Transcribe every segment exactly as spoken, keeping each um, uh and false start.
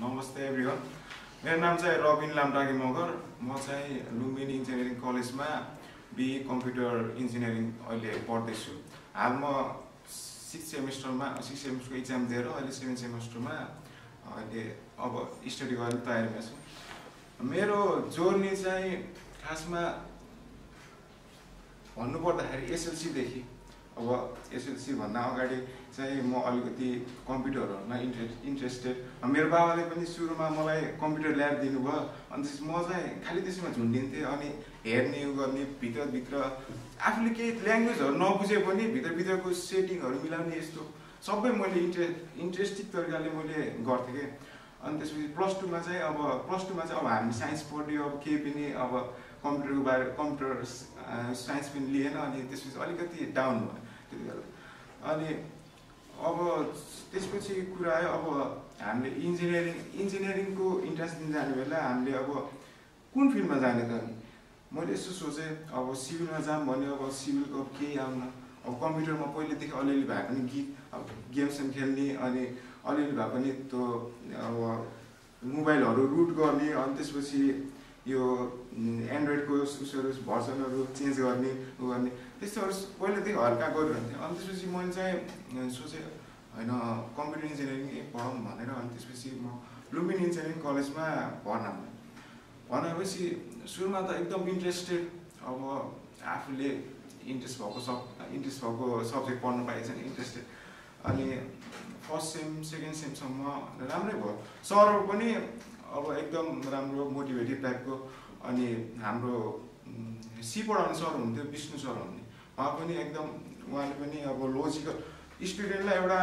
नमस्ते एभ्रिवान मेरो नाम चाहिँ रबिन लामटाके मगर म चाहिँ लुम्बिनी इन्जिनियरिङ कलेजमा बीए कम्प्युटर इन्जिनियरिङ अहिले पढ्दैछु हाल म सिक्स सेमेस्टरमा सिक्स सेमेस्टरको इक्जाम दिएर अहिले सेभेन सेमेस्टरमा अहिले अब स्टडी गर्ने तयारीमा छु मेरो जर्नी चाहिँ खासमा भन्नुपर्दाखेरि एसएलसी देखि अब एसएलसी भन्दा अगाडि चाहिँ म अलिकति कम्प्युटरहरुमा इन्ट्रेस्टेड मेरो बाबाले पनि सुरुमा मलाई कम्प्युटर ल्याब दिनुभयो अनि त्यस म चाहिँ खाली त्यसमा झुन्डिन्थे अनि हेर्ने गर्ने भित्र भित्र आफूले केही ल्याङ्ग्वेजहरु नबुझे पनि भित्र भित्रको सेटिङहरु मिलाउने यस्तो सबै मैले इन्ट्रेस्ट इन्ट्रेस्टिङ तरिकाले मैले गर्थे के अनि त्यसपछि प्लस टू मा चाहिँ अब प्लस टू मा चाहिँ अब हामी साइन्स पढ्यो अब केही पनि अब कम्प्युटरको बारे कम्प्युटर साइन्स पनि लिएन अनि त्यसपछि अलिकति डाउन भयो त्यतिबेला अनि अब त्यसपछि कुरा आयो अब हामीले इन्जिनियरिङ इन्जिनियरिङको इन्ट्रेन्स दिन जाने बेला हामीले अब कुन फिल्डमा जाने त नि मैले यसो सोचे अब सिभिलमा जाम भने अब सिभिलको केही आउन अब कम्प्युटरमा पहिलेदेखि अलिअलि भए पनि गी अब गेम्स खेल्ने अनि अलिअलि भए पनि त्यो अब मोबाइलहरू रुट गर्ने अनि त्यसपछि यो एन्ड्रोइडको उसहरू भर्जनहरू चेन्ज गर्ने उ गर्ने त्यस्तोहरू पहिलेदेखि हल्का गरिरहन्थेँ अनि त्यसपछि मैले चाहिँ सोचेँ होइन कम्प्युटर इन्जिनियरिङ पढौँ भनेर अनि त्यसपछि म लुम्बिनी इन्जिनियरिङ कलेजमा भर्ना भनेपछि सुरुमा त एकदम इन्ट्रेस्टेड अब आफूले इन्ट्रेस्ट भएको सब इन्ट्रेस्ट भएको सब्जेक्ट पढ्नु पाएछ नि इन्ट्रेस्टेड अनि फर्स्ट सेम सेकेन्ड सेमसम्म राम्रै भयो सरहरू पनि अब एकदम राम्रो मोटिभेटिभ टाइपको अनि हाम्रो सी पढाउने सर हुन्थ्यो विष्णु सर हुन्थे उहाँ पनि एकदम उहाँले पनि अब लोजिकल स्टुडेन्टलाई एउटा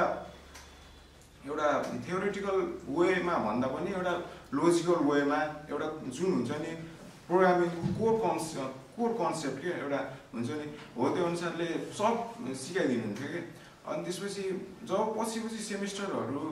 एउटा थियोरिटिकल वेमा भन्दा पनि एउटा लोजिकल वेमा एउटा जुन हुन्छ नि प्रोग्रामिङको कोर कन्सेप्ट कोर कन्सेप्ट के एउटा हुन्छ नि हो त्यो अनुसारले सब सिकाइदिनुहुन्थ्यो कि अनि त्यसपछि जब पछि पछि सेमिस्टरहरू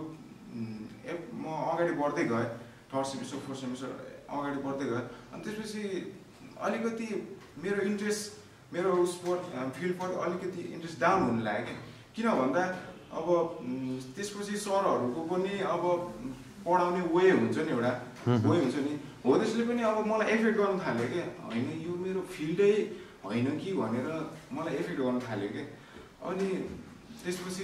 म अगाडि बढ्दै गएँ थर्ड सेमिस्टर फोर्थ सेमिस्टर अगाडि बढ्दै गयो अनि त्यसपछि अलिकति मेरो इन्ट्रेस्ट मेरो स्पोर्ट फिल्डपट्टि अलिकति इन्ट्रेस्ट डाउन हुन लाग्यो किन भन्दा अब त्यसपछि सरहरूको पनि अब पढाउने वे हुन्छ नि एउटा वे हुन्छ नि हो त्यसले पनि अब मलाई एफेक्ट गर्न थाल्यो कि होइन यो मेरो फिल्डै होइन कि भनेर मलाई एफेक्ट गर्न थाल्यो कि अनि त्यसपछि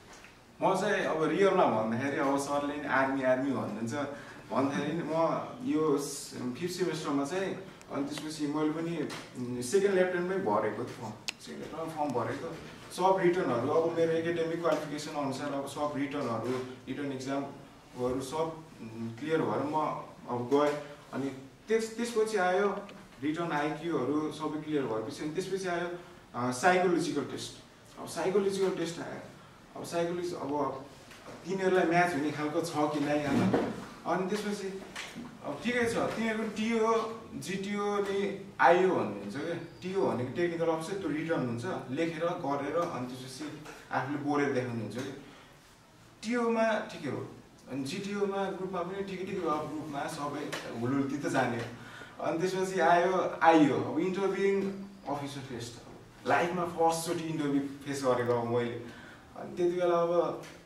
म चाहिँ अब रियलमा भन्दाखेरि अब सरले नि आर्मी आर्मी भन्नुहुन्छ भन्दाखेरि म यो फिफ्थ सेमेस्टरमा चाहिँ अनि त्यसपछि मैले पनि सेकेन्ड लेफ्टेन्टमै भरेको फर्म सेकेन्ड लेफ्टेन्टमा फर्म भरेको सब रिटर्नहरू अब मेरो एकाडेमिक क्वालिफिकेसन अनुसार अब सब रिटर्नहरू रिटर्न इक्जामहरू सब क्लियर भएर म अब गएँ अनि त्यस त्यसपछि आयो रिटर्न आइक्यूहरू सबै क्लियर भएपछि अनि त्यसपछि आयो साइकोलोजिकल टेस्ट अब साइकोलोजिकल टेस्ट आयो अब साइकोलोजी अब तिनीहरूलाई म्याच हुने खालको छ कि नै अनि त्यसपछि अब ठिकै छ तिनीहरूको टिओ जिटिओ नि आइओ भन्नुहुन्छ क्या टिओ भनेको टेक्निकल अफिसर त्यो रिटर्न हुन्छ लेखेर गरेर अनि त्यसपछि आफूले बोलेर देखाउनु हुन्छ कि टिओमा ठिकै हो अनि जिटिओमा ग्रुपमा पनि ठिकै ठिकै भयो ग्रुपमा सबै हुलुल्ती त जाने अनि त्यसपछि आयो आइओ अब इन्टरभ्युइङ अफिसर फेस्ट लाइफमा फर्स्टचोटि इन्टरभ्यू फेस गरेको अब मैले अनि त्यति बेला अब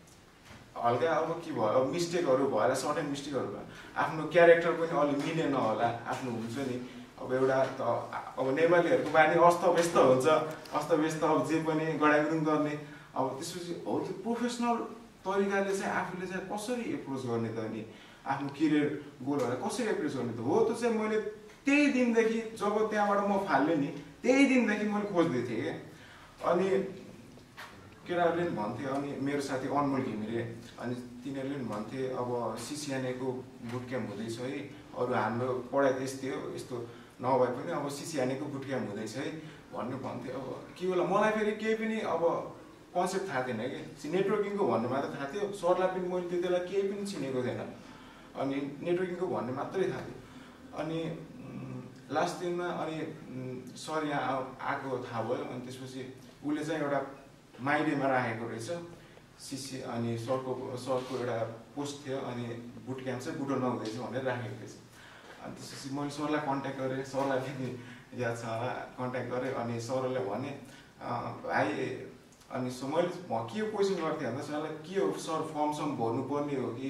हल्का अब के भयो अब मिस्टेकहरू भएर सर्टेन मिस्टेकहरू भयो आफ्नो क्यारेक्टर पनि अलि मिलेन होला आफ्नो हुन्छ नि अब एउटा त अब नेपालीहरूको बानी अस्तव्यस्त हुन्छ अस्तव्यस्त अब जे पनि गडाइगुरुङ गर्ने अब त्यसपछि हो त्यो प्रोफेसनल तरिकाले चाहिँ आफूले चाहिँ कसरी एप्रोच गर्ने त अनि आफ्नो करियर गोलहरूलाई कसरी एप्रोच गर्ने त हो त्यो चाहिँ मैले त्यही दिनदेखि जब त्यहाँबाट म फाल्ने नि त्यही दिनदेखि मैले खोज्दै थिएँ क्या अनि केटाहरूले पनि भन्थे अनि मेरो साथी अनमोल घिमिरे अनि तिनीहरूले पनि भन्थे अब सीसीएनए को बुट क्याम्प हुँदैछ है अरू हाम्रो पढाइ त यस्तै हो यस्तो नभए पनि अब सीसीएनए को बुट क्याम्प हुँदैछ है भन्नु भन्थे अब के होला मलाई फेरि केही पनि अब कन्सेप्ट थाहा थिएन कि नेटवर्किङको भन्ने मात्र थाहा थियो सरलाई पनि मैले त्यति बेला केही पनि चिनेको थिएन अनि नेटवर्किङको भन्ने मात्रै थाहा थियो अनि लास्ट दिनमा अनि सर यहाँ आएको थाहा भयो अनि त्यसपछि उसले चाहिँ एउटा माइडेमा राखेको रहेछ सिसी अनि सरको सरको एउटा पोस्ट थियो अनि बुट क्याम्प चाहिँ बुटोलमा हुँदैछ भनेर राखेको रहेछ अनि त्यसपछि मैले सरलाई कन्ट्याक्ट गरेँ सरलाई पनि याद छ होला कन्ट्याक्ट गरेँ अनि सरले भने भाइ अनि सो मैले के क्वेसन गर्थेँ भन्दा सरलाई के हो सर फर्म सम भर्नुपर्ने हो कि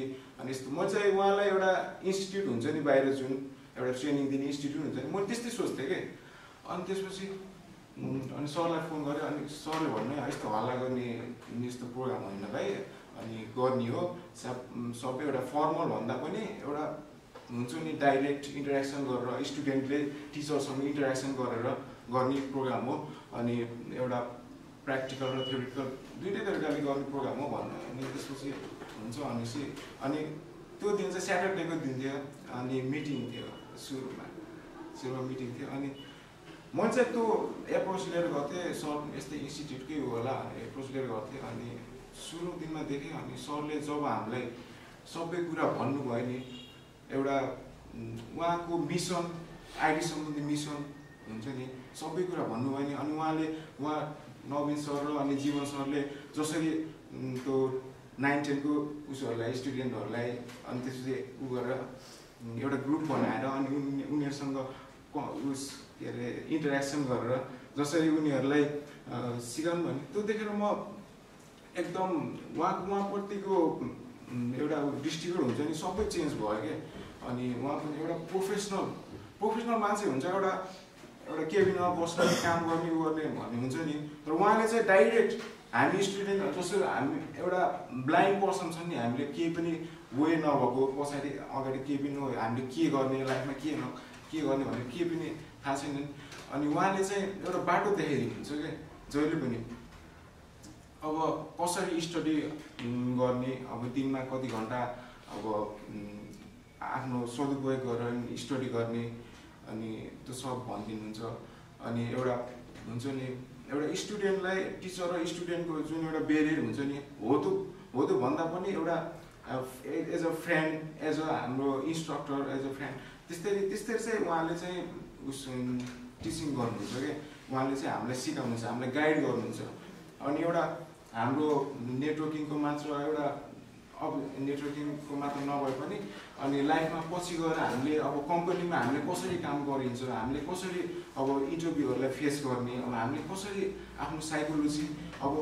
अनि यस्तो म चाहिँ उहाँलाई एउटा इन्स्टिट्युट हुन्छ नि बाहिर जुन एउटा ट्रेनिङ दिने इन्स्टिट्युट हुन्छ नि म त्यस्तै सोच्थेँ कि अनि त्यसपछि अनि सरलाई फोन गरेँ अनि सरले भन्नु यस्तो हल्ला गर्ने यस्तो प्रोग्राम होइन भाइ अनि गर्ने हो सबै एउटा फर्मल भन्दा पनि एउटा हुन्छ नि डाइरेक्ट इन्टरेक्सन गरेर स्टुडेन्टले टिचरसँग इन्टरेक्सन गरेर गर्ने प्रोग्राम हो अनि एउटा प्र्याक्टिकल र थ्योरिटिकल दुइटै तरिकाले गर्ने प्रोग्राम हो भन्नु अनि त्यसपछि हुन्छ भनेपछि अनि त्यो दिन चाहिँ स्याटरडेको दिन थियो अनि मिटिङ थियो सुरुमा सुरुमा मिटिङ थियो अनि म चाहिँ त्यो एप्रोच लिएर गर्थेँ सर यस्तै इन्स्टिट्युटकै हो होला एप्रोच लिएर गर्थेँ अनि सुरु दिनमा देखेँ अनि सरले जब हामीलाई सबै कुरा भन्नुभयो नि एउटा उहाँको मिसन आइडी सम्बन्धी मिसन हुन्छ नि सबै कुरा भन्नुभयो नि अनि उहाँले उहाँ नवीन सर र अनि जीवन सरले जसरी त्यो नाइन टेनको उसहरूलाई स्टुडेन्टहरूलाई अनि त्यसपछि उ गरेर एउटा ग्रुप बनाएर अनि उनीहरूसँग उस के अरे इन्टरेक्सन गरेर जसरी उनीहरूलाई सिकाउनु भने त्यो देखेर म एकदम उहाँको उहाँप्रतिको एउटा दृष्टिकोण हुन्छ नि सबै चेन्ज भयो क्या अनि उहाँ पनि एउटा प्रोफेसनल प्रोफेसनल मान्छे हुन्छ एउटा एउटा केबिनमा बस्ने काम गर्ने उ गर्ने भन्ने हुन्छ नि तर उहाँले चाहिँ डाइरेक्ट हामी स्टुडेन्ट जसरी हामी एउटा ब्लाइन्ड पर्सन छ नि हामीले केही पनि वे नभएको पछाडि अगाडि केही पनि हामीले के गर्ने लाइफमा के न के गर्ने भनेर केही पनि थाहा छैन अनि उहाँले चाहिँ एउटा बाटो देखाइदिनुहुन्छ क्या जहिले पनि अब कसरी स्टडी गर्ने अब दिनमा कति घन्टा अब आफ्नो सदुपयोग गरेर स्टडी गर्ने अनि त्यो सब भनिदिनुहुन्छ अनि एउटा हुन्छ नि एउटा स्टुडेन्टलाई टिचर र स्टुडेन्टको जुन एउटा बेरियर हुन्छ नि हो त हो त भन्दा पनि एउटा as a friend as a हाम्रो इन्स्ट्रक्टर एज अ फ्रेन्ड त्यस्तै त्यस्तै चाहिँ उहाँले चाहिँ उस टिचिङ गर्नुहुन्छ क्या उहाँले चाहिँ हामीलाई सिकाउनुहुन्छ हामीलाई गाइड गर्नुहुन्छ अनि एउटा हाम्रो नेटवर्किङको मात्र एउटा अब नेटवर्किङको मात्र नभए पनि अनि लाइफमा पछि गएर हामीले अब कम्पनीमा हामीले कसरी काम गरिन्छ हामीले कसरी अब इन्टरभ्यूहरूलाई फेस गर्ने अब हामीले कसरी आफ्नो साइकोलोजी अब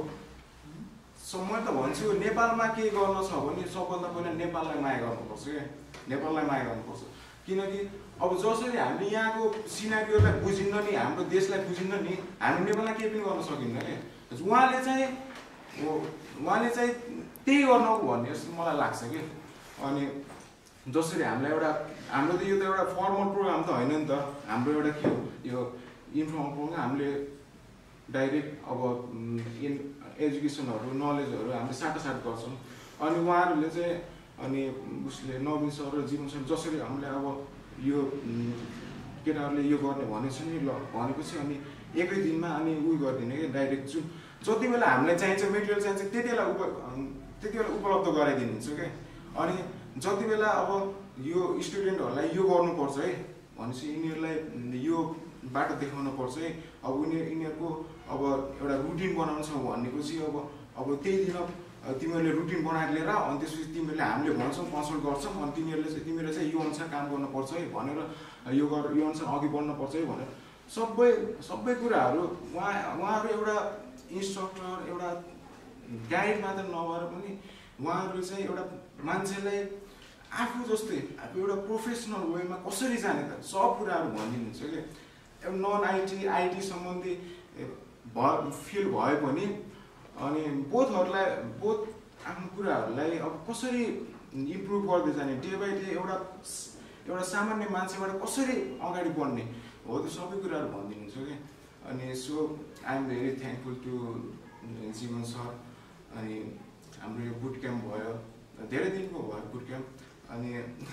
म त भन्छु नेपालमा के गर्न छ भने सबभन्दा पहिला नेपाललाई माया गर्नुपर्छ क्या नेपाललाई माया गर्नुपर्छ किनकि अब जसरी हामीले यहाँको सिनारीहरूलाई बुझिन्न नि हाम्रो देशलाई बुझिन्न नि हामी नेपालमा केही पनि गर्न सकिन्न क्या उहाँले चाहिँ उहाँले चाहिँ त्यही गर्नु भन्ने जस्तो मलाई लाग्छ कि अनि जसरी हामीलाई एउटा हाम्रो त यो त एउटा फर्मल प्रोग्राम त होइन नि त हाम्रो एउटा के हो यो इन्फर्मल प्रोग्राम हामीले डाइरेक्ट अब इन एजुकेसनहरू नलेजहरू हामीले साटासाट गर्छौँ अनि उहाँहरूले चाहिँ अनि उसले नवीन सर र जीवन सर जसरी हामीले अब यो केटाहरूले यो गर्ने भनेको छ नि ल भनेपछि अनि एकै दिनमा अनि उयो गरिदिने क्या डाइरेक्ट जुन जति बेला हामीलाई चाहिन्छ मेटेरियल चाहिन्छ त्यति बेला उप त्यति बेला उपलब्ध गराइदिनुहुन्छ क्या अनि जति बेला अब यो स्टुडेन्टहरूलाई यो गर्नुपर्छ है भनेपछि यिनीहरूलाई यो बाटो देखाउनु पर्छ है अब उनीहरू यिनीहरूको अब एउटा रुटिन बनाउनु छ भनेपछि अब अब त्यही दिन तिमीहरूले रुटिन बनाएर लिएर अनि त्यसपछि तिमीहरूले हामीले भन्छौँ कन्सल्ट गर्छौँ अनि तिनीहरूले चाहिँ तिमीहरूले चाहिँ यो अनुसार काम गर्नुपर्छ है भनेर यो गर यो अनुसार अघि बढ्नुपर्छ है भनेर सबै सबै कुराहरू उहाँ उहाँहरू एउटा इन्स्ट्रक्टर एउटा गाइड मात्र नभएर पनि उहाँहरूले चाहिँ एउटा मान्छेलाई आफू जस्तै आफू एउटा प्रोफेसनल वेमा कसरी जाने त सब कुराहरू भनिदिनुहुन्छ क्या एउटा नन आइटी आइटी सम्बन्धी भ फिल भए पनि अनि बोथहरूलाई बोथ आफ्नो कुराहरूलाई अब कसरी इम्प्रुभ गर्दै जाने डे बाई डे एउटा एउटा सामान्य मान्छेबाट कसरी अगाडि बढ्ने हो त्यो सबै कुराहरू भनिदिनुहुन्छ क्या अनि so I am very thankful to Jeevan sir अनि हाम्रो यो बुट क्याम्प भयो धेरै दिनको भयो बुट क्याम्प अनि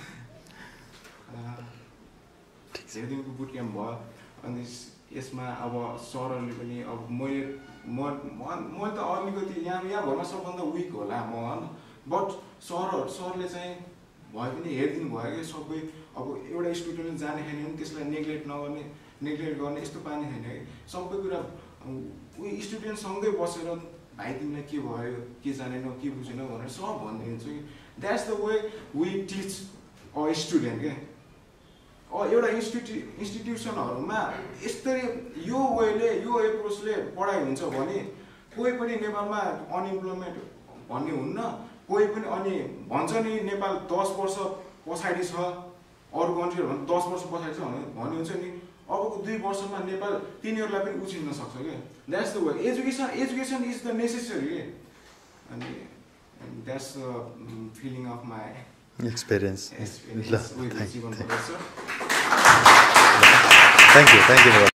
धेरै दिनको बुट क्याम्प भयो अनि यसमा अब सरहरूले पनि अब मैले म मैले त अलिकति यहाँ यहाँ भरमा सबभन्दा विक होला म बट सरहरू सरले चाहिँ भए पनि हेरिदिनु भयो कि सबै अब एउटा स्टुडेन्ट जाने छैन भने त्यसलाई नेग्लेक्ट नगर्ने नेग्लेक्ट गर्ने यस्तो पानी छैन कि सबै कुरा उयो स्टुडेन्टसँगै बसेर भाइ तिमीलाई के भयो के जानेन के बुझेन भनेर सब भनिदिन्छु कि that's the way we teach a student क्या एउटा इन्स्टिट्यु इन्स्टिट्युसनहरूमा यस्तै यो वेले यो एप्रोचले पढाइ हुन्छ भने कोही पनि नेपालमा अनइम्प्लोइमेन्ट भन्ने हुन्न कोही पनि अनि भन्छ नि नेपाल दस वर्ष पछाडि छ अरू कन्ट्रीहरू भने दस वर्ष पछाडि छ भने भन्ने हुन्छ नि अबको दुई वर्षमा नेपाल तिनीहरूलाई पनि उछिन्न सक्छ क्या that's the way education education is the necessary के अनि that's the feeling of my experience experience with Jeevan thank you thank you